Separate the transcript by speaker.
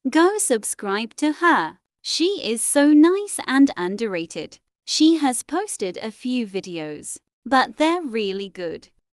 Speaker 1: Go subscribe to her. She is so nice and underrated. She has posted a few videos, but they're really good.